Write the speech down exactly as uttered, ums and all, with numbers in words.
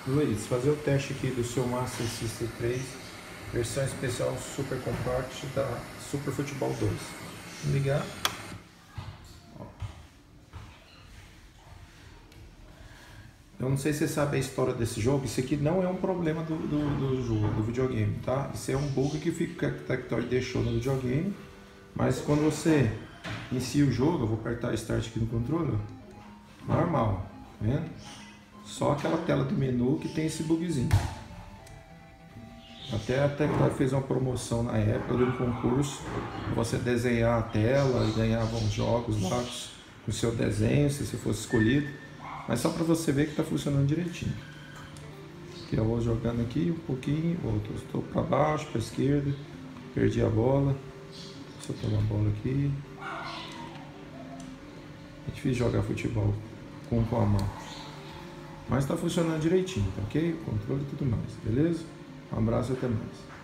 Luiz, fazer o teste aqui do seu Master System três, versão especial Super Compact da Super Futebol dois. Vou ligar. Eu não sei se você sabe a história desse jogo. Isso aqui não é um problema do, do, do jogo, do videogame, tá? Isso é um bug que fica, que a Tectoy deixou no videogame. Mas quando você inicia o jogo, eu vou apertar Start aqui no controle, ó, normal, tá vendo? Só aquela tela do menu que tem esse bugzinho. Até a Tectoy fez uma promoção na época de um concurso para você desenhar a tela e ganhava uns jogos lá com o seu desenho, se você fosse escolhido. Mas só para você ver que está funcionando direitinho. Aqui eu vou jogando aqui um pouquinho, outro, estou para baixo, para a esquerda, perdi a bola, soltou a bola aqui. É difícil jogar futebol com, com a mão. Mas está funcionando direitinho, tá ok? O controle e tudo mais, beleza? Um abraço e até mais.